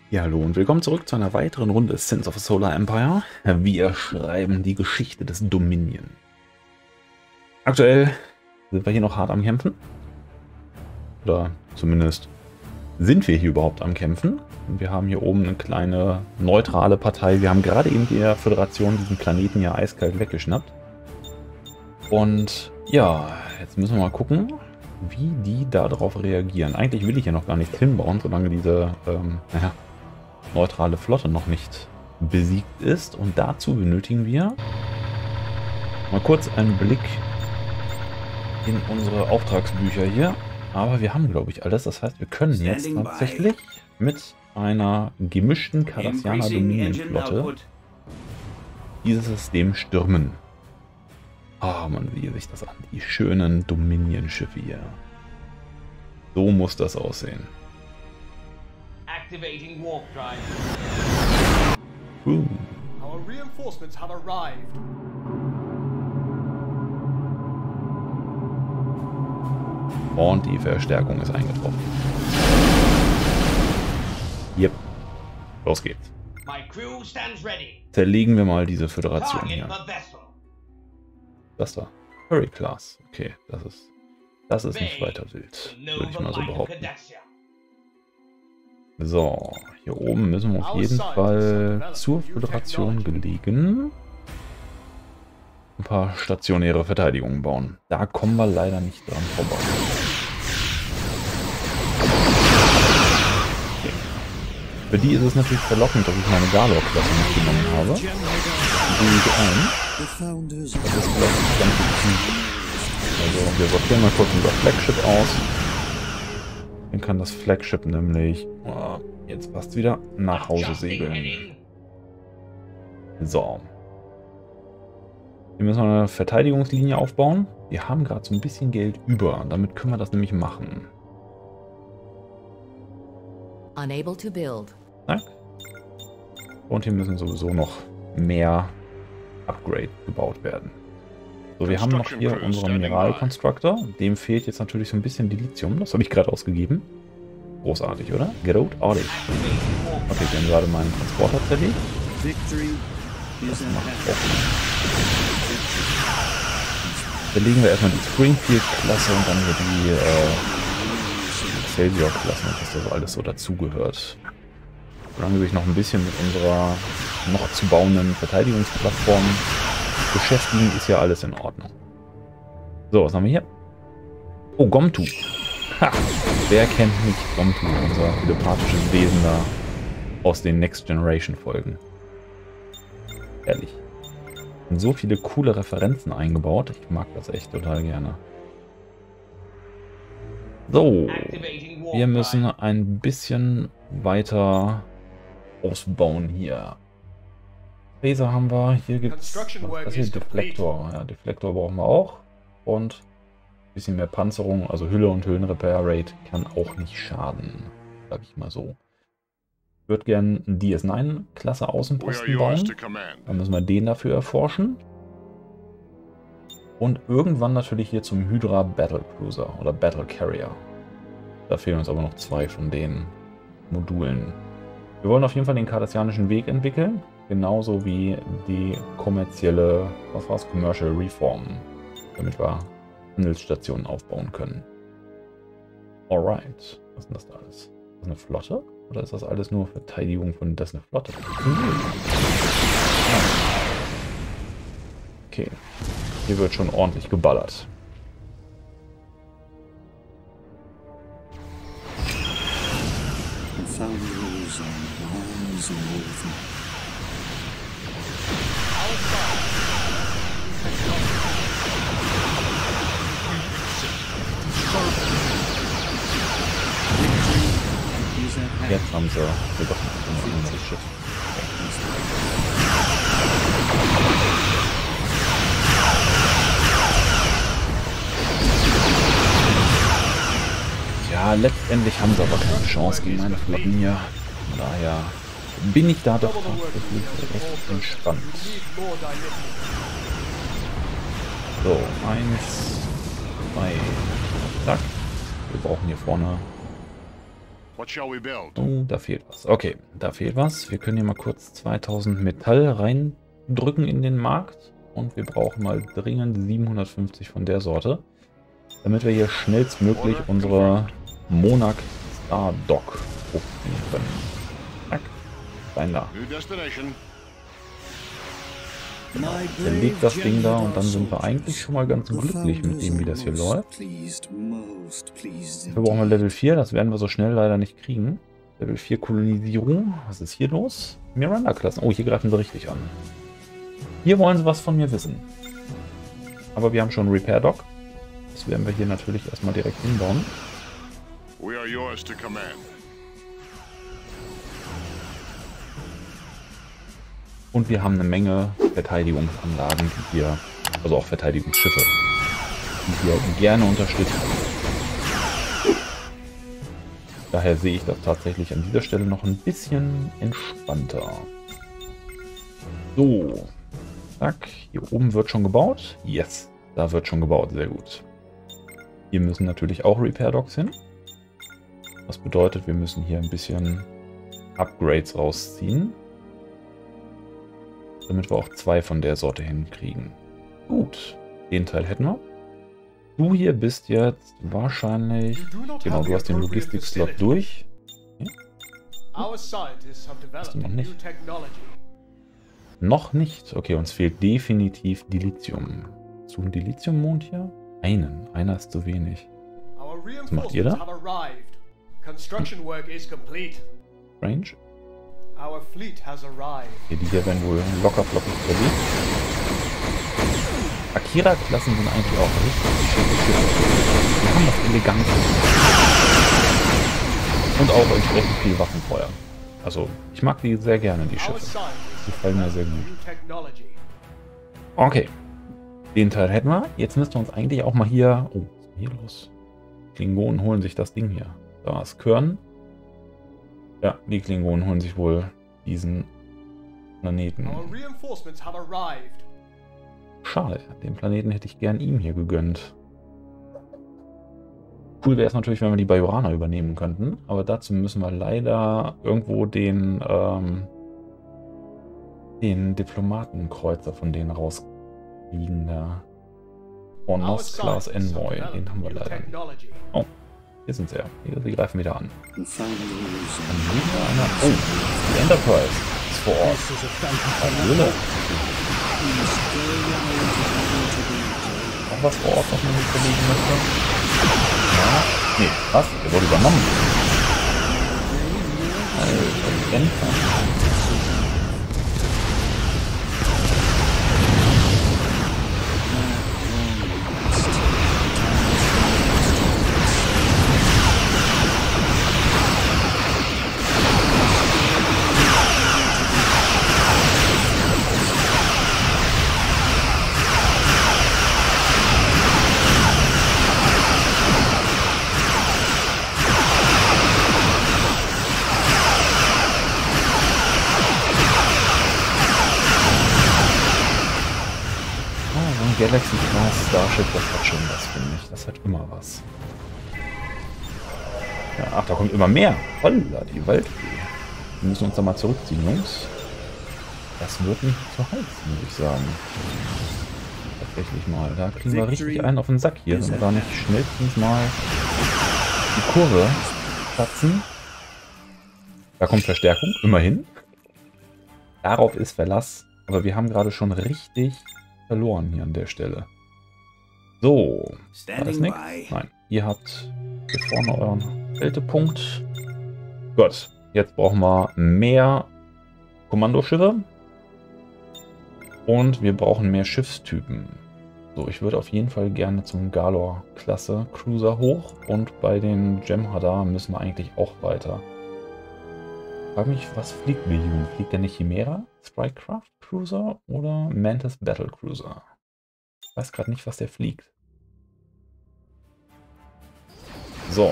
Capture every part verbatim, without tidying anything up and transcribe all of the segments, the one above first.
Ja, hallo und willkommen zurück zu einer weiteren Runde Sins of a Solar Empire. Wir schreiben die Geschichte des Dominion. Aktuell sind wir hier noch hart am Kämpfen. Oder zumindest sind wir hier überhaupt am Kämpfen. Und wir haben hier oben eine kleine neutrale Partei. Wir haben gerade eben der Föderation diesen Planeten ja eiskalt weggeschnappt. Und ja, jetzt müssen wir mal gucken, wie die darauf reagieren. Eigentlich will ich ja noch gar nichts hinbauen, solange diese, ähm, naja, neutrale Flotte noch nicht besiegt ist. Und dazu benötigen wir mal kurz einen Blick in unsere Auftragsbücher hier. Aber wir haben, glaube ich, alles. Das heißt, wir können jetzt tatsächlich mit einer gemischten Cardassianer Dominion-Flotte dieses System stürmen. Ah, oh, man, wie sich das an. Die schönen Dominion-Schiffe hier. So muss das aussehen. Activating warp drive. Uh. Our reinforcements have arrived. Und die Verstärkung ist eingetroffen. Yep. Los geht's. My crew stands ready. Zerlegen wir mal diese Föderation Target hier. the vessel. Das da. Hurry Class. Okay, das ist. Das ist nicht weiter wild. Würde ich mal so behaupten. So, hier oben müssen wir auf jeden Fall zur Föderation gelegen ein paar stationäre Verteidigungen bauen. Da kommen wir leider nicht dran vorbei. Okay. Für die ist es natürlich verlockend, dass ich meine Galor-Klasse mitgenommen habe. Die geht ein. Das ist vielleicht nicht ganz so gut. Also, wir sortieren mal kurz unser Flagship aus. Dann kann das Flagship nämlich, oh, jetzt passt wieder, nach Hause segeln. So. Hier müssen wir eine Verteidigungslinie aufbauen. Wir haben gerade so ein bisschen Geld über. Damit können wir das nämlich machen. Unable to build. Zack. Und hier müssen sowieso noch mehr Upgrade gebaut werden. So, wir haben noch hier unseren Mineral-Constructor. Dem fehlt jetzt natürlich so ein bisschen Dilithium. Das habe ich gerade ausgegeben. Großartig, oder? Großartig. Okay, wir haben gerade meinen Transporter zerlegt. Das macht auch Verlegen wir erstmal die Springfield-Klasse und dann hier die äh, Excelsior-Klasse, was da so alles so dazugehört. Solange wir sich noch ein bisschen mit unserer noch zu bauenden Verteidigungsplattform beschäftigen, ist ja alles in Ordnung. So, was haben wir hier? Oh, Gomtu. Ha! Wer kennt nicht Gomtu, unser telepathisches Wesen da aus den Next Generation Folgen? Ehrlich. Und so viele coole Referenzen eingebaut. Ich mag das echt total gerne. So. Wir müssen ein bisschen weiter ausbauen hier. Laser haben wir. Hier gibt es Deflektor. Ja, Deflektor brauchen wir auch. Und ein bisschen mehr Panzerung. Also Hülle und Hüllenrepair-Rate kann auch nicht schaden. Sag ich mal so. Ich würde gerne einen D S neun Klasse Außenposten bauen. Dann müssen wir den dafür erforschen. Und irgendwann natürlich hier zum Hydra Battle Cruiser oder Battle Carrier. Da fehlen uns aber noch zwei von den Modulen. Wir wollen auf jeden Fall den kardassianischen Weg entwickeln. Genauso wie die kommerzielle, was war's, Commercial Reform. Damit wir Handelsstationen aufbauen können. Alright. Was ist denn das da alles? Ist das eine Flotte? Oder ist das alles nur Verteidigung von das eine Flotte? Okay. Hier wird schon ordentlich geballert. Jetzt haben sie doch ein anderes Schiff. Ja, letztendlich haben sie aber keine Chance gegen meine Flotten hier. Von daher bin ich da doch tatsächlich recht entspannt. So, eins, zwei, zack. Wir brauchen hier vorne What shall we build? Oh, da fehlt was. Okay, da fehlt was. Wir können hier mal kurz zweitausend Metall reindrücken in den Markt. Und wir brauchen mal dringend siebenhundertfünfzig von der Sorte, damit wir hier schnellstmöglich unsere Monarch Star Dock hochziehen können. Zack, rein da. New destination. Der legt das Ding da und dann sind wir eigentlich schon mal ganz glücklich mit dem, wie das hier läuft. Dafür brauchen wir Level vier, das werden wir so schnell leider nicht kriegen. Level vier Kolonisierung, was ist hier los? Miranda-Klassen, oh, hier greifen sie richtig an. Hier wollen sie was von mir wissen. Aber wir haben schon Repair Dock. Das werden wir hier natürlich erstmal direkt hinbauen. We are yours to command. Und wir haben eine Menge Verteidigungsanlagen, die hier, also auch Verteidigungsschiffe, die hier gerne unterstützen. Daher sehe ich das tatsächlich an dieser Stelle noch ein bisschen entspannter. So, zack, hier oben wird schon gebaut. Yes, da wird schon gebaut, sehr gut. Hier müssen natürlich auch Repair Docks hin. Das bedeutet, wir müssen hier ein bisschen Upgrades rausziehen, damit wir auch zwei von der Sorte hinkriegen. Gut, den Teil hätten wir. Du hier bist jetzt wahrscheinlich... Genau, du hast den Logistik-Slot durch. Ja. Hast du noch nicht? Noch nicht? Okay, uns fehlt definitiv Dilithium. Zu ein Dilithium-Mond hier? Einen. Einer ist zu wenig. Was macht ihr da? Range? Okay, die hier werden wohl locker flockig verlegt. Akira-Klassen sind eigentlich auch richtig schöne Schiffe. Die haben das elegant. Und auch entsprechend viel Waffenfeuer. Also, ich mag die sehr gerne, die Schiffe. Die gefallen mir sehr gut. Okay. Den Teil hätten wir. Jetzt müssten wir uns eigentlich auch mal hier... Oh, was ist denn hier los? Klingonen holen sich das Ding hier. Da ist Körn. Ja, die Klingonen holen sich wohl diesen Planeten. Schade, den Planeten hätte ich gern ihm hier gegönnt. Cool wäre es natürlich, wenn wir die Bajoraner übernehmen könnten, aber dazu müssen wir leider irgendwo den, ähm, den Diplomatenkreuzer von denen rauskriegen. Der Ornos Class Envoy, den haben wir leider nicht. Oh. Hier sind sie ja. Hier, sie greifen wieder an. Dann liegen wir einer. Oh, die Enterprise ist vor Ort. Höhle. Noch was vor Ort, was man nicht verlegen möchte? Ja. Nee, was? Der wurde übernommen. Alter, Enterprise. Galaxy Class Starship, das hat schon was, finde ich. Das hat immer was. Ja, ach, da kommt immer mehr. Holla, die Waldfee. Wir müssen uns da mal zurückziehen, Jungs. Das wird nicht zu heiß, muss ich sagen. Tatsächlich mal. Da kriegen wir richtig einen auf den Sack hier, wenn wir da nicht schnellstens mal die Kurve platzen. Da kommt Verstärkung, immerhin. Darauf ist Verlass. Aber wir haben gerade schon richtig verloren hier an der Stelle. So, da ist nichts. Nein, ihr habt hier vorne euren Haltepunkt. Gut, jetzt brauchen wir mehr Kommandoschiffe. Und wir brauchen mehr Schiffstypen. So, ich würde auf jeden Fall gerne zum Galor-Klasse Cruiser hoch. Und bei den Jem'Hadar müssen wir eigentlich auch weiter. Ich frage mich, was fliegt Billion? Fliegt der nicht Chimera? Strikecraft Cruiser oder Mantis Battle Cruiser? Ich weiß gerade nicht, was der fliegt. So.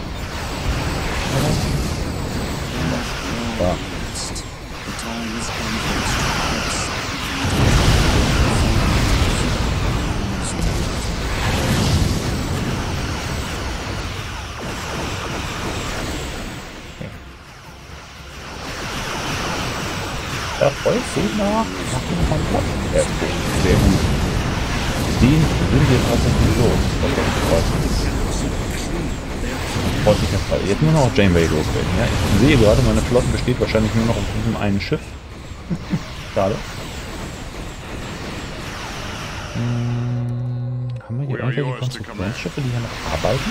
Ja. Erfolg. Gegner macht ihn vom Platz. Er ist gut. Sehr gut. Den sind wir tatsächlich los. Das war freut mich. Freut mich jetzt, jetzt nur noch auf Janeway loswerden. Ja, ich sehe gerade, meine Flotte besteht wahrscheinlich nur noch auf diesem einen Schiff. Schade. Hm, haben wir hier irgendwelche Konstruktionsschiffe, die hier noch arbeiten?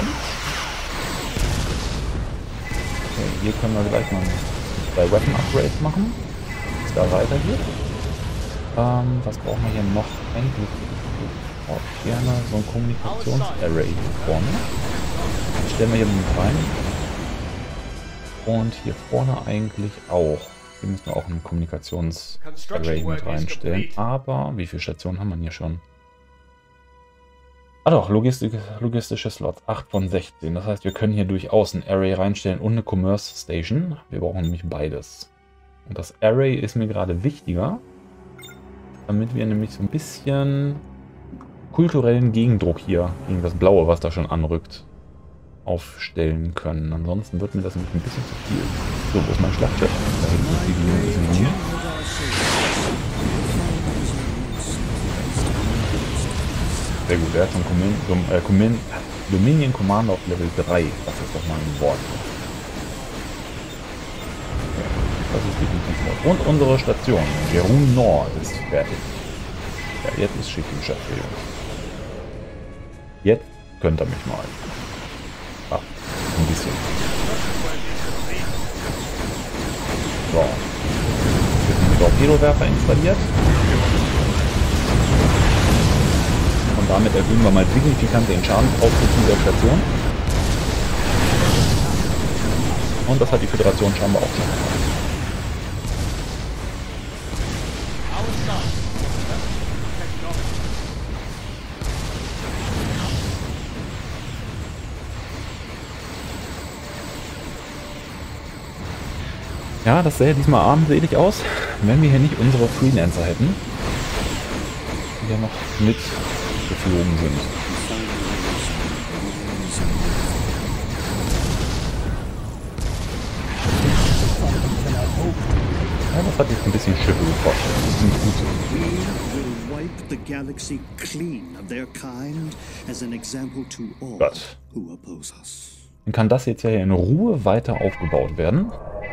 Okay, hier können wir gleich mal zwei Weapon Upgrades machen, wie es da weitergeht. Ähm, was brauchen wir hier noch? Eigentlich auch gerne so ein Kommunikationsarray hier vorne. Das stellen wir hier mit rein. Und hier vorne eigentlich auch. Hier müssen wir auch ein Kommunikationsarray mit reinstellen. Aber wie viele Stationen haben wir hier schon? Ah doch, Logistik, logistische Slots. acht von sechzehn. Das heißt, wir können hier durchaus ein Array reinstellen und eine Commerce Station. Wir brauchen nämlich beides. Und das Array ist mir gerade wichtiger, damit wir nämlich so ein bisschen kulturellen Gegendruck hier gegen das Blaue, was da schon anrückt, aufstellen können. Ansonsten wird mir das nämlich ein bisschen zu viel. So, wo ist mein Schlachtschiff? Da hinten ist die Linie. Sehr gut, er hat schon Comin Dom äh, Comin Dominion Commander auf Level drei. Das ist doch mal ein Wort. Ja, das ist definitiv Wort. Und unsere Station, Jerun Nord, ist fertig. Ja, jetzt ist schick im Chef für Jungs. Jetzt könnt ihr mich mal. Ah, ein bisschen. So. Jetzt sind die Torpedowerfer installiert. Und damit erhöhen wir mal signifikant den Schadensausfluss der Station. Und das hat die Föderation scheinbar auch schon gemacht. Ja, das sähe diesmal armselig aus, wenn wir hier nicht unsere Freelancer hätten, die ja noch mit geflogen sind. Ja, das hat jetzt ein bisschen Schiffe gekostet. Das ist nicht gut so. Gott. Dann kann das jetzt ja in Ruhe weiter aufgebaut werden.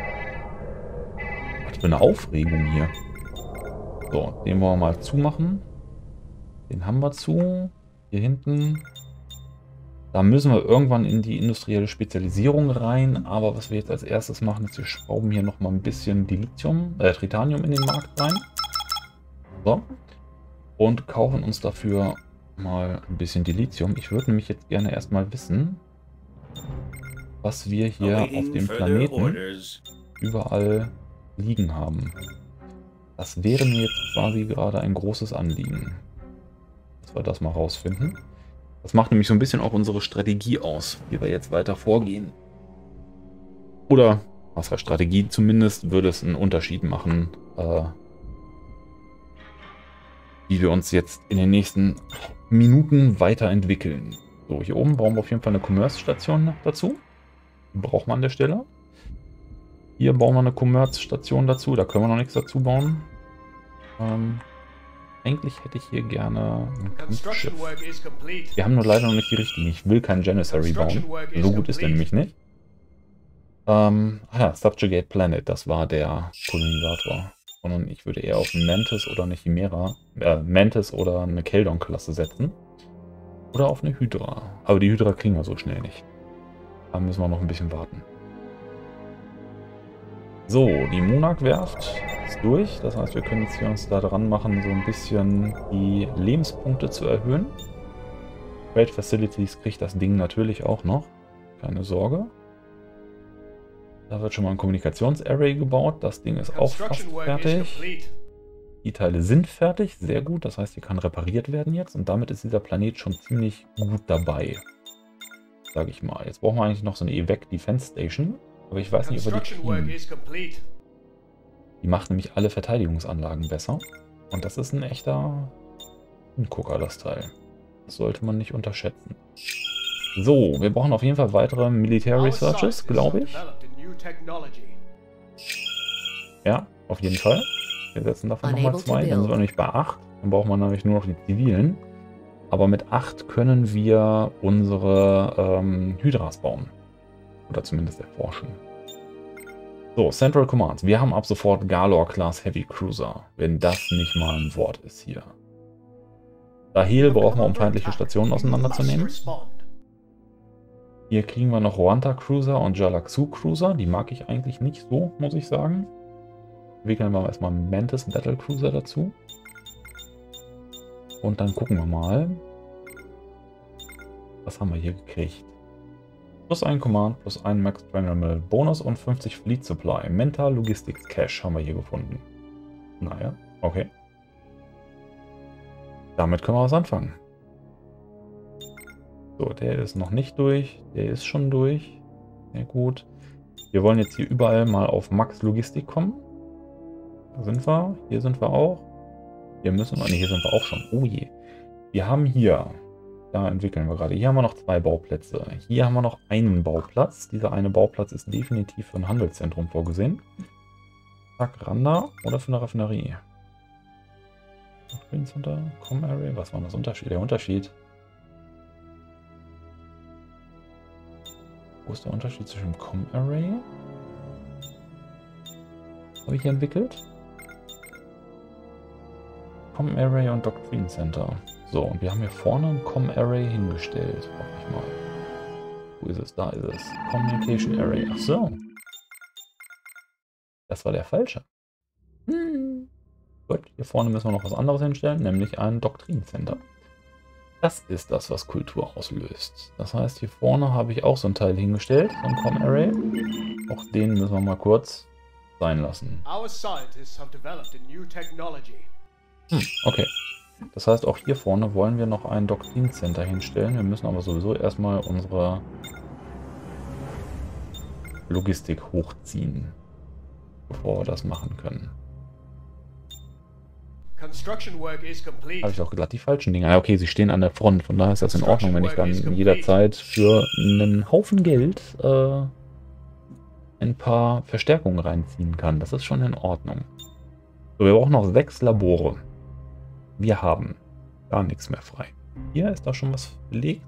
Was für eine Aufregung hier. So, den wollen wir mal zumachen. Den haben wir zu. Hier hinten. Da müssen wir irgendwann in die industrielle Spezialisierung rein. Aber was wir jetzt als erstes machen, ist, wir schrauben hier nochmal ein bisschen Dilithium, äh, Tritanium in den Markt rein. So. Und kaufen uns dafür mal ein bisschen Dilithium. Ich würde nämlich jetzt gerne erstmal wissen, was wir hier auf dem Planeten überall liegen haben. Das wäre mir jetzt quasi gerade ein großes Anliegen, dass wir das mal rausfinden. Das macht nämlich so ein bisschen auch unsere Strategie aus, wie wir jetzt weiter vorgehen. Oder, was heißt Strategie, zumindest würde es einen Unterschied machen, äh, wie wir uns jetzt in den nächsten Minuten weiterentwickeln. So, hier oben brauchen wir auf jeden Fall eine Commerce-Station noch dazu. Die braucht man an der Stelle. Hier bauen wir eine Commerce-Station dazu, da können wir noch nichts dazu bauen. Ähm, eigentlich hätte ich hier gerne ein Kampfschiff. Wir haben nur leider noch nicht die richtigen. Ich will keinen Janissary bauen. So gut ist der nämlich nicht. Ähm, ah ja, Subjugate Planet, das war der Kolonisator. Und ich würde eher auf Mantis oder eine Chimera, äh, Mantis oder eine Keldon-Klasse setzen. Oder auf eine Hydra. Aber die Hydra kriegen wir so schnell nicht. Da müssen wir noch ein bisschen warten. So, die Monarch-Werft ist durch. Das heißt, wir können jetzt hier uns da dran machen, so ein bisschen die Lebenspunkte zu erhöhen. Trade Facilities kriegt das Ding natürlich auch noch. Keine Sorge. Da wird schon mal ein Kommunikationsarray gebaut. Das Ding ist auch fast fertig. Die Teile sind fertig. Sehr gut. Das heißt, hier kann repariert werden jetzt. Und damit ist dieser Planet schon ziemlich gut dabei. Sage ich mal. Jetzt brauchen wir eigentlich noch so eine Evac Defense Station. Aber ich weiß nicht, ob wir die kriegen. Die macht nämlich alle Verteidigungsanlagen besser. Und das ist ein echter Hingucker, das Teil. Das sollte man nicht unterschätzen. So, wir brauchen auf jeden Fall weitere Military Researches, glaube ich. Ja, auf jeden Fall. Wir setzen davon nochmal Unable to zwei. Dann sind wir build. nämlich bei acht. Dann braucht man nämlich nur noch die zivilen. Aber mit acht können wir unsere ähm, Hydras bauen. Oder zumindest erforschen. So, Central Commands. Wir haben ab sofort Galor-Class Heavy Cruiser. Wenn das nicht mal ein Wort ist hier. Dahel brauchen wir, um feindliche Stationen auseinanderzunehmen. Hier kriegen wir noch Ruanta Cruiser und Jalaxu Cruiser. Die mag ich eigentlich nicht so, muss ich sagen. Entwickeln wir erstmal Mantis Battle Cruiser dazu. Und dann gucken wir mal. Was haben wir hier gekriegt? Plus ein Command, plus ein Max Terminal Bonus und fünfzig Fleet Supply. Mental Logistics Cache haben wir hier gefunden. Naja, okay. Damit können wir was anfangen. So, der ist noch nicht durch. Der ist schon durch. Sehr gut. Wir wollen jetzt hier überall mal auf Max Logistik kommen. Da sind wir. Hier sind wir auch. Hier müssen wir. Ne, hier sind wir auch schon. Oh je. Wir haben hier. Da entwickeln wir gerade. Hier haben wir noch zwei Bauplätze. Hier haben wir noch einen Bauplatz. Dieser eine Bauplatz ist definitiv für ein Handelszentrum vorgesehen. Zack, Randa oder für eine Raffinerie. Green Center, Com Array. Was war das Unterschied? Der Unterschied. Wo ist der Unterschied zwischen Com Array? Habe ich hier entwickelt? Com Array und Doctrine Center. So, und wir haben hier vorne ein Com Array hingestellt. Hoffe ich mal. Wo ist es? Da ist es. Communication Array. Ach so. Das war der falsche. Hm. Gut, hier vorne müssen wir noch was anderes hinstellen, nämlich ein Doctrine Center. Das ist das, was Kultur auslöst. Das heißt, hier vorne habe ich auch so ein Teil hingestellt, so ein Com Array. Auch den müssen wir mal kurz sein lassen. Our scientists have developed a new technology. Hm, okay. Das heißt, auch hier vorne wollen wir noch ein Doctrine Center hinstellen. Wir müssen aber sowieso erstmal unsere Logistik hochziehen, bevor wir das machen können. Construction work is complete. Habe ich auch glatt die falschen Dinge. Ja, okay, sie stehen an der Front. Von daher ist das in Ordnung, wenn ich dann jederzeit für einen Haufen Geld äh, ein paar Verstärkungen reinziehen kann. Das ist schon in Ordnung. So, wir brauchen noch sechs Labore. Wir haben gar nichts mehr frei. Hier ist da schon was belegt.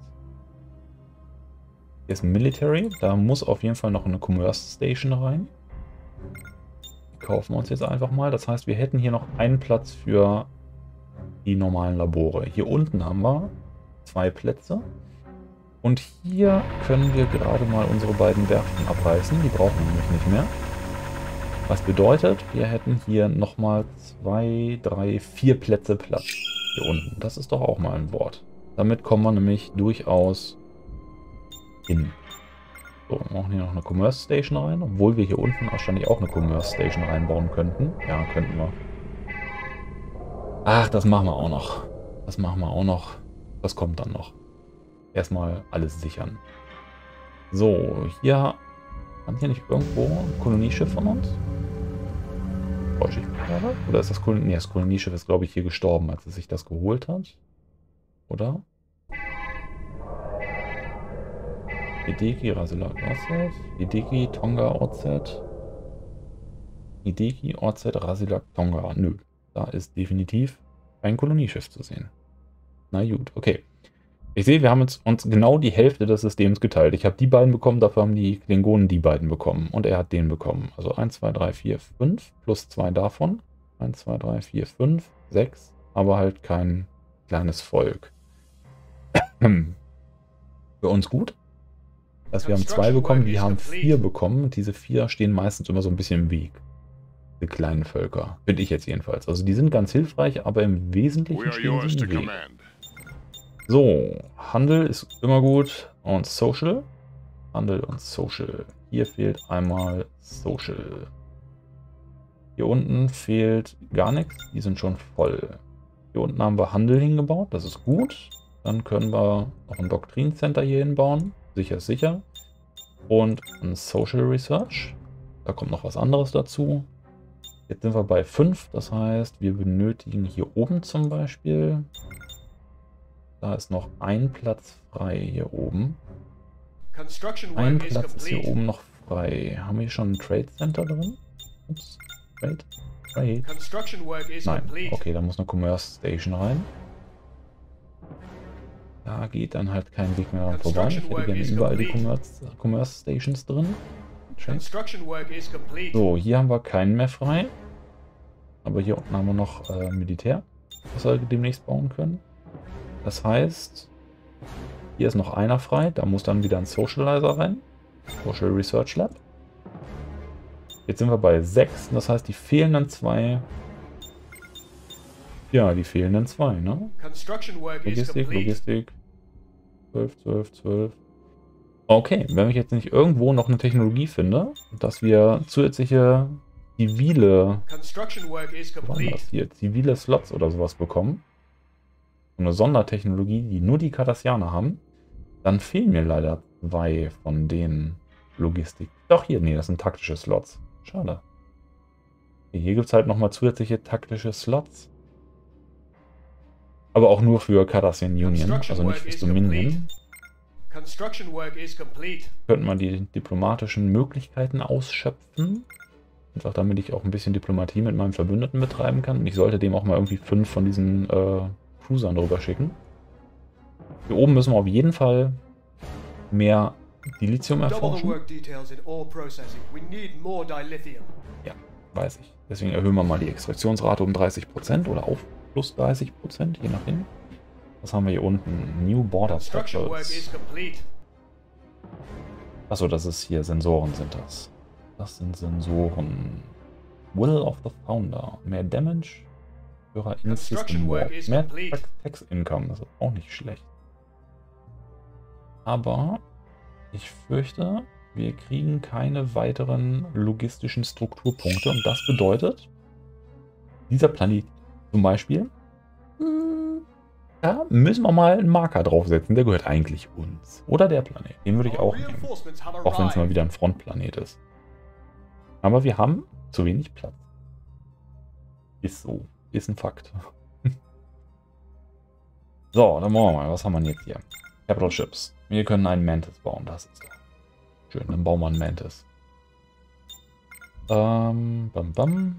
Hier ist ein Military. Da muss auf jeden Fall noch eine Commerce Station rein. Die kaufen wir uns jetzt einfach mal. Das heißt, wir hätten hier noch einen Platz für die normalen Labore. Hier unten haben wir zwei Plätze. Und hier können wir gerade mal unsere beiden Werften abreißen. Die brauchen wir nämlich nicht mehr. Was bedeutet, wir hätten hier nochmal zwei, drei, vier Plätze Platz. Hier unten. Das ist doch auch mal ein Wort. Damit kommen wir nämlich durchaus hin. So, wir brauchen hier noch eine Commerce Station rein. Obwohl wir hier unten wahrscheinlich auch eine Commerce Station reinbauen könnten. Ja, könnten wir. Ach, das machen wir auch noch. Das machen wir auch noch. Das kommt dann noch. Erstmal alles sichern. So, hier... Haben hier nicht irgendwo ein Kolonieschiff von uns? Täusche ich mich gerade? Oder ist das Kolonieschiff? Nee, das Kolonieschiff ist, glaube ich, hier gestorben, als es sich das geholt hat. Oder? Hideki, Rasilat, Orzet. Hideki, Tonga, Orzet. Hideki, Orzet, Rasilat, Tonga. Nö, da ist definitiv ein Kolonieschiff zu sehen. Na gut, okay. Ich sehe, wir haben jetzt uns genau die Hälfte des Systems geteilt. Ich habe die beiden bekommen, dafür haben die Klingonen die beiden bekommen. Und er hat den bekommen. Also eins, zwei, drei, vier, fünf plus zwei davon. eins, zwei, drei, vier, fünf, sechs. Aber halt kein kleines Volk. Für uns gut. Also wir haben zwei bekommen, die haben vier bekommen. Und diese vier stehen meistens immer so ein bisschen im Weg. Die kleinen Völker. Finde ich jetzt jedenfalls. Also die sind ganz hilfreich, aber im Wesentlichen stehen sie im Weg. So, Handel ist immer gut und Social. Handel und Social. Hier fehlt einmal Social. Hier unten fehlt gar nichts, die sind schon voll. Hier unten haben wir Handel hingebaut, das ist gut. Dann können wir noch ein Doctrine Center hier hinbauen, sicher ist sicher. Und ein Social Research. Da kommt noch was anderes dazu. Jetzt sind wir bei fünf, das heißt, wir benötigen hier oben zum Beispiel... Da ist noch ein Platz frei hier oben. Ein Platz ist hier oben noch frei. Haben wir hier schon ein Trade Center drin? Ups, Trade. Trade. Construction work is Nein, complete. okay, da muss eine Commerce Station rein. Da geht dann halt kein Weg mehr dran vorbei. Ich hätte gerne überall die Commerce, Commerce Stations drin. Check. Construction work is complete. So, hier haben wir keinen mehr frei. Aber hier unten haben wir noch äh, Militär, was wir demnächst bauen können. Das heißt, hier ist noch einer frei. Da muss dann wieder ein Socializer rein. Social Research Lab. Jetzt sind wir bei sechs. Das heißt, die fehlenden zwei... Ja, die fehlenden zwei, ne? Construction work is Logistik, complete. Logistik. zwölf, zwölf, zwölf. Okay, wenn ich jetzt nicht irgendwo noch eine Technologie finde, dass wir zusätzliche zivile, Construction work is was war complete. das hier, zivile Slots oder sowas bekommen, so eine Sondertechnologie, die nur die Cardassianer haben, dann fehlen mir leider zwei von den Logistik. Doch hier, nee, das sind taktische Slots. Schade. Okay, hier gibt es halt nochmal zusätzliche taktische Slots. Aber auch nur für Cardassian Union, also nicht fürs Dominion. Construction work is complete. Könnte man die diplomatischen Möglichkeiten ausschöpfen. Einfach damit ich auch ein bisschen Diplomatie mit meinem Verbündeten betreiben kann. Und ich sollte dem auch mal irgendwie fünf von diesen äh, Cruisern rüber schicken. Hier oben müssen wir auf jeden Fall mehr Dilithium Double the erforschen. work details in ore processing. We need more dilithium. Ja, weiß ich. Deswegen erhöhen wir mal die Extraktionsrate um dreißig Prozent oder auf plus dreißig Prozent, je nachdem. Was haben wir hier unten? New Border Construction work is Structures. complete. Achso, das ist hier, Sensoren sind das. Das sind Sensoren. Will of the Founder. Mehr Damage. Höherer In-System Warp. Mehr Tax Income. Das ist auch nicht schlecht. Aber ich fürchte, wir kriegen keine weiteren logistischen Strukturpunkte. Und das bedeutet, dieser Planet zum Beispiel, da müssen wir mal einen Marker draufsetzen. Der gehört eigentlich uns. Oder der Planet. Den würde ich auch nehmen. Reinforcements have Auch wenn es mal arrived. wieder ein Frontplanet ist. Aber wir haben zu wenig Platz. Ist so. Ist ein Fakt. So, dann machen wir mal. Was haben wir denn jetzt hier? Capital Ships. Wir können einen Mantis bauen. Das ist doch schön. Dann bauen wir einen Mantis. Ähm, bam, bam.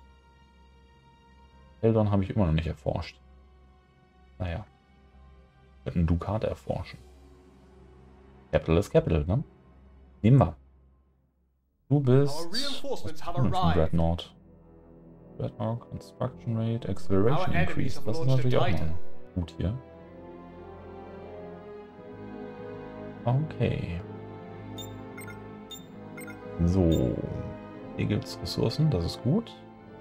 Eldon habe ich immer noch nicht erforscht. Naja. Wir könnten Dukat erforschen. Capital ist Capital, ne? Nehmen wir. Du bist... Our reinforcements have Was ist denn arrived. Dreadnought? Dreadnought, Construction Rate, Acceleration Our enemies Increase. have Das ist launched a natürlich auch Titan. mal gut hier. Okay. So. Hier gibt es Ressourcen, das ist gut.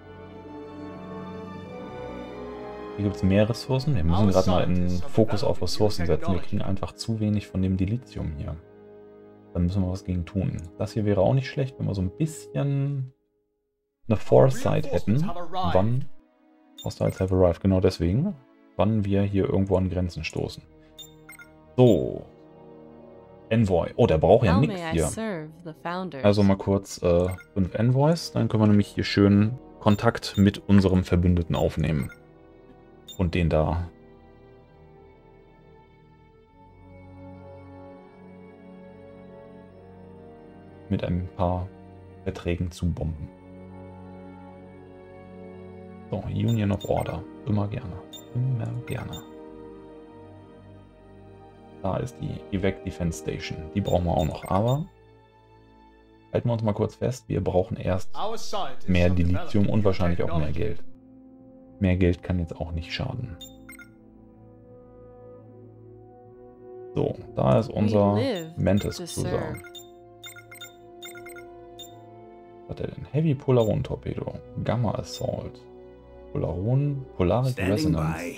Hier gibt es mehr Ressourcen. Wir müssen gerade mal einen Fokus auf Ressourcen setzen. Wir kriegen einfach zu wenig von dem Dilithium hier. Da müssen wir was gegen tun. Das hier wäre auch nicht schlecht, wenn wir so ein bisschen eine Foresight hätten, wann Hostiles have arrived. Genau deswegen, wann wir hier irgendwo an Grenzen stoßen. So. Envoy. Oh, der braucht ja How nichts may I hier. serve the founders? Also mal kurz äh, fünf Envoys. Dann können wir nämlich hier schön Kontakt mit unserem Verbündeten aufnehmen. Und den da mit ein paar Verträgen zu bomben. So, Union of Order. Immer gerne. Immer gerne. Da ist die Evac Defense Station. Die brauchen wir auch noch. Aber halten wir uns mal kurz fest. Wir brauchen erst Our scientists mehr have Dilithium developed und new wahrscheinlich auch mehr technology. Geld. Mehr Geld kann jetzt auch nicht schaden. So, da ist unser We live Mantis to Cruiser. serve. Was hat er denn? Heavy Polaron Torpedo. Gamma Assault. Polaron, Polaric Standing Resonance. by.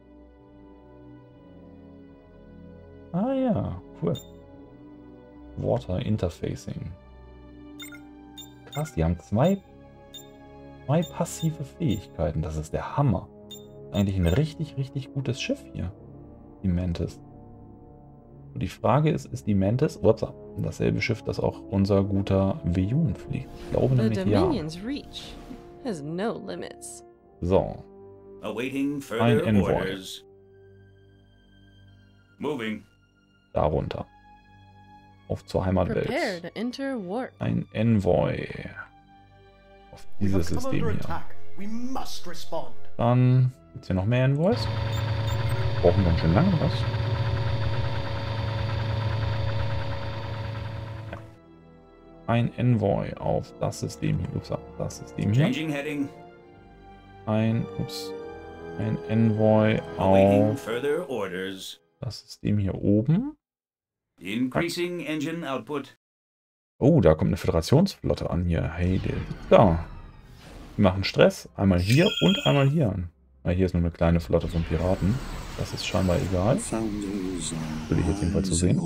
Ah ja, cool. Water Interfacing. Krass, die haben zwei, zwei passive Fähigkeiten. Das ist der Hammer. Eigentlich ein richtig, richtig gutes Schiff hier. Die Mantis. Und die Frage ist, ist die Mantis ups, dasselbe Schiff, das auch unser guter Veyun fliegt? Ich glaube The nämlich ja. Dominion's reach has no limits. So, Awaiting Ein further Envoy. orders. Moving. darunter. Auf zur Prepare Heimatwelt. to enter warp. Ein Envoy. Auf We dieses have come System under hier. attack. We must respond. Dann gibt's hier noch mehr Envoys. Brauchen ganz schön lange was. Ein Envoy auf das System hier. Ups, auf das System hier. Changing heading. Ein, ups, ein Envoy Awaiting auf further orders. das System hier oben. Increasing engine output. Oh, da kommt eine Föderationsflotte an hier. Hey, der ist da. Die machen Stress. Einmal hier und einmal hier an. Na, hier ist nur eine kleine Flotte von Piraten. Das ist scheinbar egal. Würde ich jetzt jedenfalls so sehen.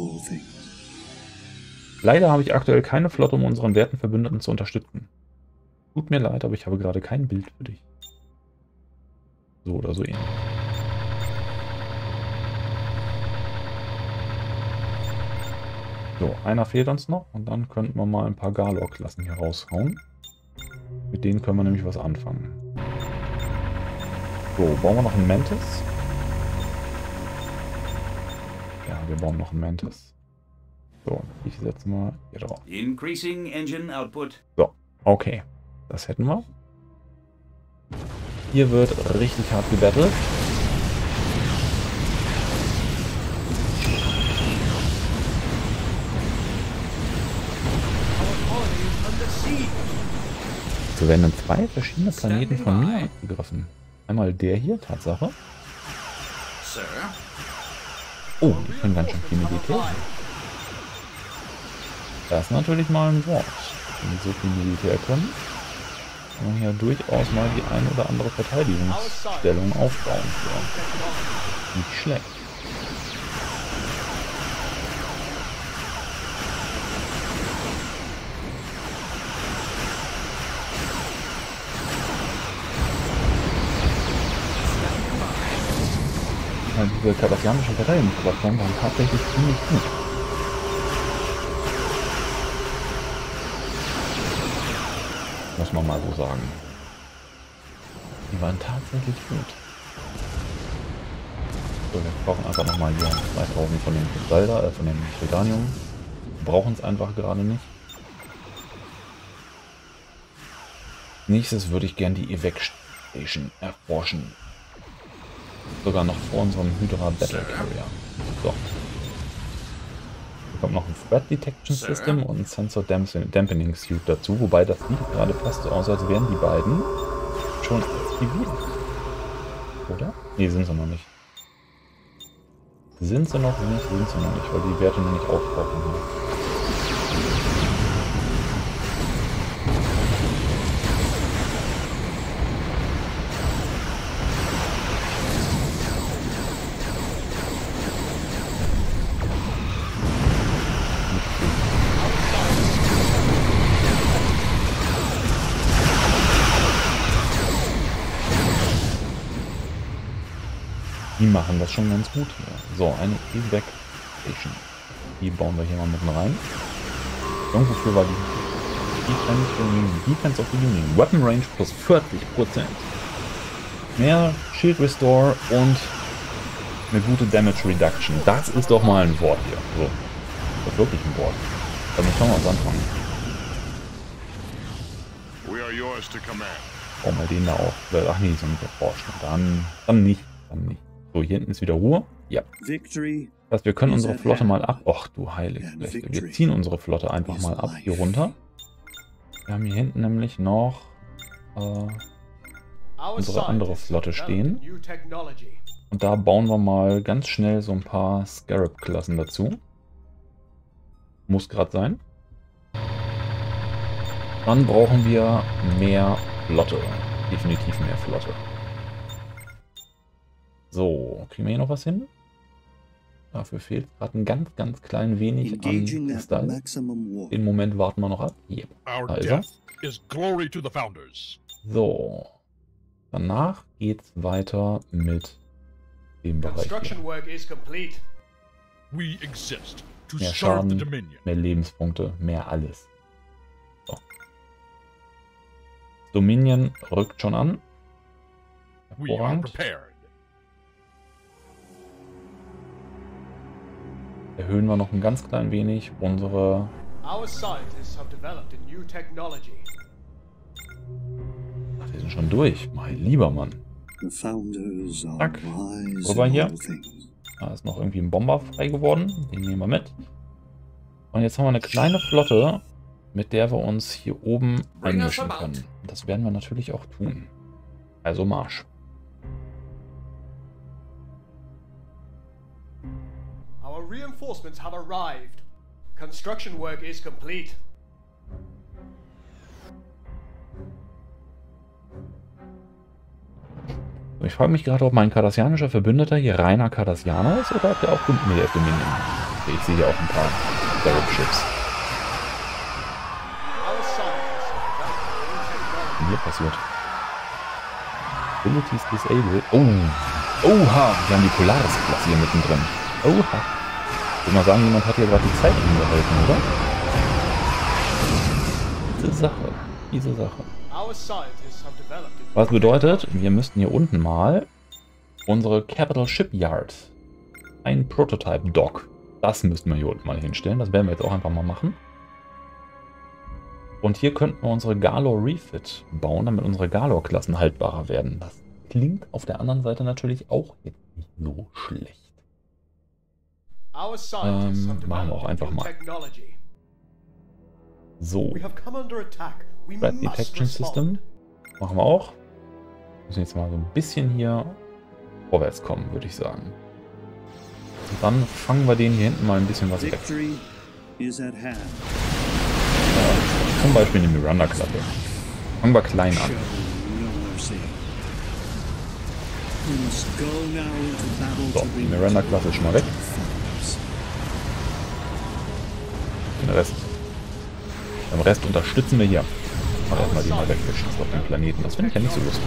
Leider habe ich aktuell keine Flotte, um unseren werten Verbündeten zu unterstützen. Tut mir leid, aber ich habe gerade kein Bild für dich. So oder so ähnlich. So, einer fehlt uns noch und dann könnten wir mal ein paar Galor-Klassen hier raushauen. Mit denen können wir nämlich was anfangen. So, bauen wir noch einen Mantis? Ja, wir bauen noch einen Mantis. So, ich setze mal hier drauf. Increasing engine output. So, okay. Das hätten wir. Hier wird richtig hart gebettelt. So werden dann zwei verschiedene Planeten von mir angegriffen. Einmal der hier, Tatsache. Sir. Oh, die können ganz schön viel Militär. Das ist natürlich mal ein Wort. Wenn die so viel Militär können, kann man hier durchaus mal die eine oder andere Verteidigungsstellung aufbauen. Ja. Nicht schlecht. Diese kardassianischen Verteidigungsplattformen waren tatsächlich ziemlich gut. Muss man mal so sagen. Die waren tatsächlich gut. So, wir brauchen einfach nochmal hier zweitausend von den Salda, äh, von den Tritanium. Wir brauchen es einfach gerade nicht. Nächstes würde ich gern die Evac Station erforschen. Sogar noch vor unserem Hydra Battle Carrier. So. Hier kommt noch ein Threat Detection System und ein Sensor Dampening Suit dazu, wobei das sieht gerade fast so aus, als wären die beiden schon aktiviert. Oder? Ne, sind sie noch nicht. Sind sie noch nicht, sind sie noch nicht, weil die Werte noch nicht auftauchen. Die machen das schon ganz gut hier. So, eine Evac Station. Die bauen wir hier mal mitten rein. Irgendwofür war die Defense, Defense of the Union. Weapon Range plus vierzig Prozent. Mehr Shield Restore und eine gute Damage Reduction. Das ist doch mal ein Wort hier. So. Das ist wirklich ein Wort. Damit können wir was anfangen. We are yours to command. Bauen wir den da auf. Ach nee, so nicht erforscht. Dann, dann nicht. Dann nicht. So, hier hinten ist wieder Ruhe. Ja. Victory. Das heißt, wir können unsere Flotte mal ab... Och, du heilige Flechte. Wir ziehen unsere Flotte einfach mal ab hier runter. Wir haben hier hinten nämlich noch äh, unsere andere Flotte stehen. Und da bauen wir mal ganz schnell so ein paar Scarab-Klassen dazu. Muss gerade sein. Dann brauchen wir mehr Flotte. Definitiv mehr Flotte. So, kriegen wir hier noch was hin? Dafür fehlt gerade ein ganz, ganz klein wenig an Style. Den Moment warten wir noch ab. Yep. Da ist er. Is glory to the founders. So. Danach geht's weiter mit dem Bereich hier. We exist to Mehr serve the Schaden, Dominion. mehr Lebenspunkte, mehr alles. So. Dominion rückt schon an. We are Hervorragend. prepared. Erhöhen wir noch ein ganz klein wenig unsere... Our scientists have developed a new technology. Ach, diesen sind schon durch. Mein lieber Mann. Zack. Rüber hier. Da ist noch irgendwie ein Bomber frei geworden. Den nehmen wir mit. Und jetzt haben wir eine kleine Flotte, mit der wir uns hier oben einmischen können. Das werden wir natürlich auch tun. Also Marsch. Our reinforcements have arrived. Construction work is complete. Ich frage mich gerade, ob mein kardassianischer Verbündeter hier reiner Kardassianer ist oder ob der auch Kunden mit der Dominion. Okay, ich sehe hier auch ein paar Barrel-Ships. Was ist denn hier passiert? Abilities disabled. Oh! Oha! Wir haben die Polaris-Klasse hier mittendrin. Oha! Ich würde mal sagen, jemand hat hier gerade die Zeit angehalten, oder? Diese Sache. Diese Sache. Was bedeutet, wir müssten hier unten mal unsere Capital Shipyard, ein Prototype Dock, das müssten wir hier unten mal hinstellen. Das werden wir jetzt auch einfach mal machen. Und hier könnten wir unsere Galor Refit bauen, damit unsere Galor-Klassen haltbarer werden. Das klingt auf der anderen Seite natürlich auch jetzt nicht so schlecht. Ähm, machen wir auch einfach mal. So. Threat Detection System. Machen wir auch. Müssen jetzt mal so ein bisschen hier vorwärts kommen, würde ich sagen. Und dann fangen wir den hier hinten mal ein bisschen was weg. Ja, zum Beispiel eine Miranda-Klappe. Fangen wir klein an. So, die Miranda-Klappe ist schon mal weg. Den Rest. Den Rest unterstützen wir hier. Mal erstmal die mal wegwischen auf dem Planeten. Das finde ich ja nicht so lustig.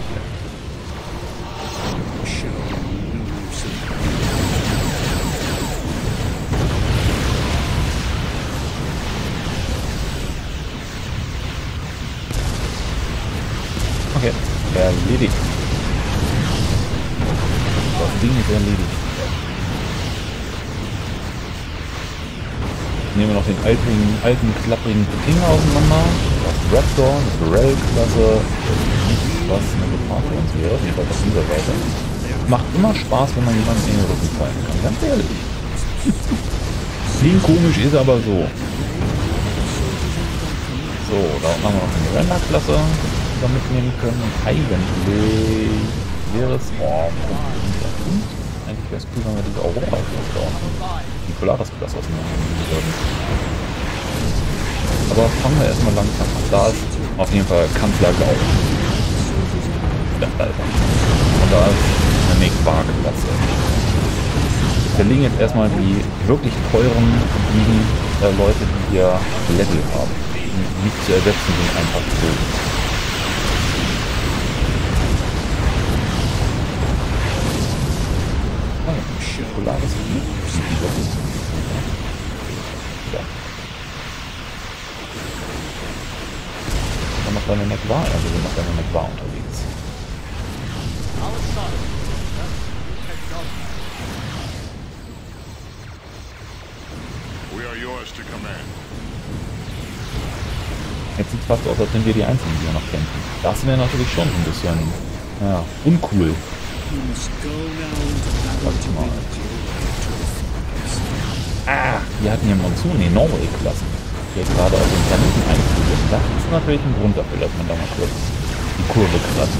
Okay, erledigt. Das Ding ist erledigt. Nehmen wir noch den alten, alten klapprigen Finger auseinander. Das Raptor, eine Burrell-Klasse, was eine Gefahr für uns wäre, jedenfalls auf dieser Seite. Macht immer Spaß, wenn man jemanden in den Rücken fallen kann, ganz ehrlich. Klingt komisch, ist aber so. So, da unten haben wir noch eine Miranda-Klasse, die wir mitnehmen können. Und eigentlich wäre es... Oh, eigentlich wäre es cool, wenn wir diese Europa-Klasse da unten, die Polaris-Klasse auseinandernehmen würden. Aber fangen wir erstmal langsam an. Da ist auf jeden Fall Kanzler Glau. Ja, Alter. Und da ist eine Make-Bar-Klasse. Wir verlegen jetzt erstmal die wirklich teuren die, äh, Leute, die hier Level haben. Die nicht zu ersetzen sind, einfach so. Polaris ja. Dann macht eine Nekvar, also wir machen eine Nekvar unterwegs. We are yours to command. Jetzt sieht es fast aus, als sind wir die Einzigen, die hier noch kämpfen. Das wäre natürlich schon ein bisschen, ja, uncool. Warte mal. Ah, wir hatten hier Monsoon, nee, Norway-Klassen, die hier gerade auf den Planeten einfliegen. Das ist natürlich ein Grund dafür, dass man da mal kurz die Kurve kratzt.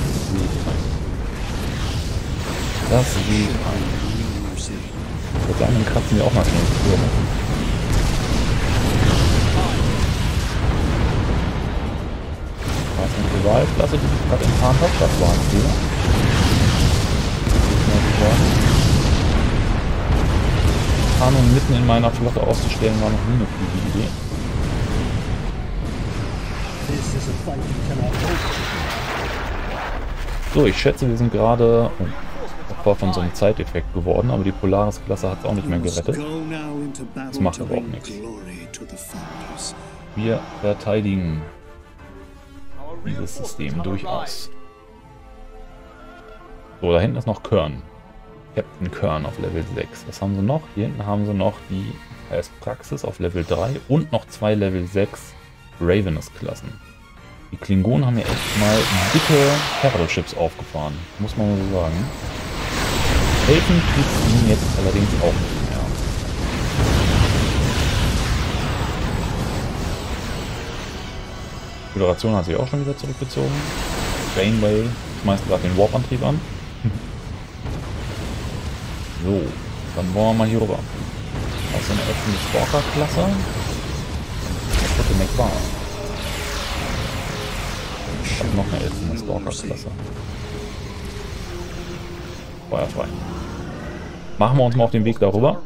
Das geht ein. Ich würde sagen, dann kratzen wir auch mal schnell die Kurve. Das ist eine Rivalklasse, die ich gerade enttarnt habe. Das war ein Fehler. Tarnung mitten in meiner Flotte auszustellen, war noch nie eine gute Idee. So, ich schätze, wir sind gerade Opfer von so einem Zeiteffekt geworden, aber die Polaris-Klasse hat es auch nicht mehr gerettet. Das macht aber auch nichts. Wir verteidigen dieses System durchaus. So, da hinten ist noch Kern. Captain Kern auf Level sechs. Was haben sie noch? Hier hinten haben sie noch die H S Praxis auf Level drei und noch zwei Level sechs Ravenous-Klassen. Die Klingonen haben ja echt mal dicke Capital Ships aufgefahren. Muss man mal so sagen. Helfen tut ihnen jetzt allerdings auch nicht mehr. Die Föderation hat sich auch schon wieder zurückgezogen. Janeway schmeißt gerade den Warp-Antrieb an. So, dann wollen wir mal hier rüber. Das ist eine öffentliche Stalker-Klasse. Das wird demnächst wahr. Ich habe noch eine öffentliche Stalker-Klasse. Feuerfrei. Machen wir uns mal auf den Weg darüber.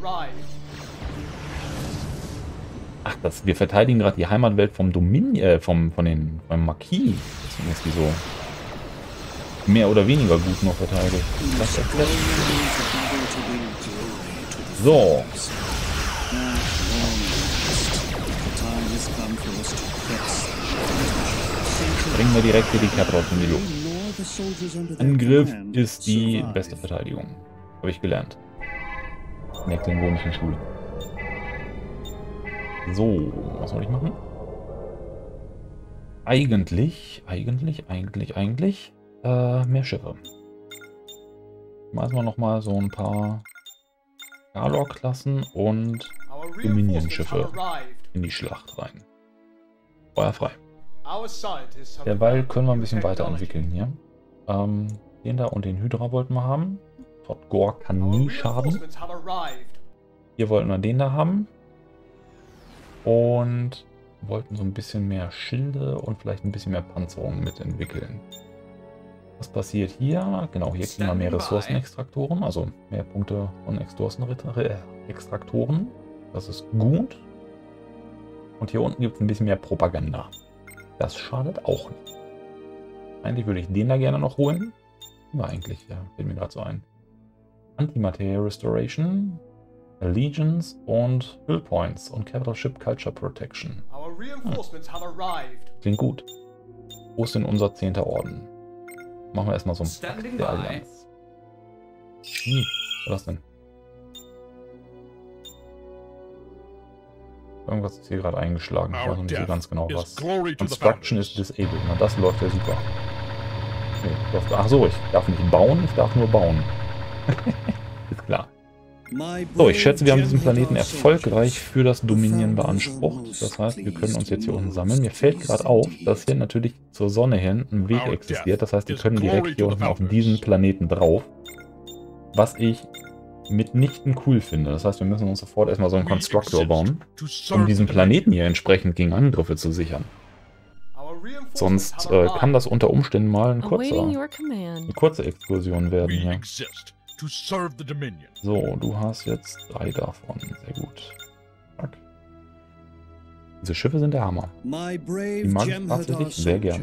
Ach, das, wir verteidigen gerade die Heimatwelt vom Dominion, äh, vom, von den, vom Marquis. Deswegen ist die so mehr oder weniger gut noch verteidigt. Das erklärt. So. Bringen wir direkt hier die Capital in die Luft. Angriff ist die beste Verteidigung. Habe ich gelernt. In der klingonischen Schule. So, was soll ich machen? Eigentlich, eigentlich, eigentlich, eigentlich äh, mehr Schiffe. Schmeißen wir nochmal so ein paar Galor-Klassen und Dominion-Schiffe in die Schlacht rein. Feuerfrei. Derweil können wir ein bisschen weiterentwickeln hier. Ähm, den da und den Hydra wollten wir haben. Todd Gore kann nie schaden. Hier wollten wir den da haben. Und wollten so ein bisschen mehr Schilde und vielleicht ein bisschen mehr Panzerung mitentwickeln. Was passiert hier? Genau, hier kriegen wir mehr Ressourcenextraktoren, also mehr Punkte von Extraktoren. Das ist gut. Und hier unten gibt es ein bisschen mehr Propaganda. Das schadet auch nicht. Eigentlich würde ich den da gerne noch holen. War eigentlich, ja, fällt mir gerade so ein. Antimateria Restoration, Allegiance und Hill Points und Capital Ship Culture Protection. Hm. Klingt gut. Wo ist denn unser zehnter Orden? Machen wir erstmal so ein Pakt der Allianz. Hm, was denn? Irgendwas ist hier gerade eingeschlagen. Ich weiß noch nicht so ganz genau was. Construction is disabled. Na, das läuft ja super. Nee, läuft, ach so, ich darf nicht bauen, ich darf nur bauen. Ist klar. So, ich schätze, wir haben diesen Planeten erfolgreich für das Dominion beansprucht. Das heißt, wir können uns jetzt hier unten sammeln. Mir fällt gerade auf, dass hier natürlich zur Sonne hin ein Weg existiert. Das heißt, wir können direkt hier unten auf diesen Planeten drauf. Was ich mitnichten cool finde. Das heißt, wir müssen uns sofort erstmal so einen Constructor bauen, um diesen Planeten hier entsprechend gegen Angriffe zu sichern. Sonst äh, kann das unter Umständen mal ein kurzer, eine kurze Exkursion werden hier. So, du hast jetzt drei davon. Sehr gut. Zack. Diese Schiffe sind der Hammer. Die mag ich tatsächlich sehr gerne.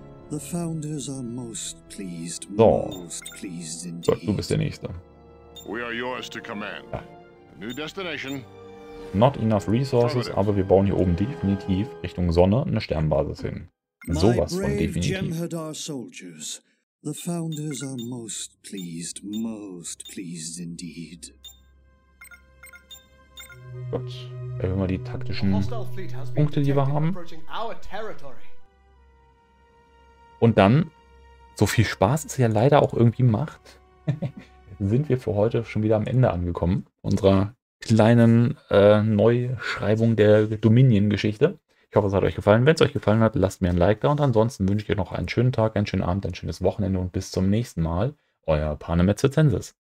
So. Gut, du bist der Nächste. Ja. Not enough resources, aber wir bauen hier oben definitiv Richtung Sonne eine Sternbasis hin. Sowas von definitiv. The founders are most pleased, most pleased indeed. Gut, erhöhen wir die taktischen Punkte, die wir haben. Und dann, so viel Spaß es ja leider auch irgendwie macht, sind wir für heute schon wieder am Ende angekommen. Unserer kleinen äh, Neuschreibung der Dominion-Geschichte. Ich hoffe, es hat euch gefallen. Wenn es euch gefallen hat, lasst mir ein Like da und ansonsten wünsche ich euch noch einen schönen Tag, einen schönen Abend, ein schönes Wochenende und bis zum nächsten Mal. Euer Panem et Circenses.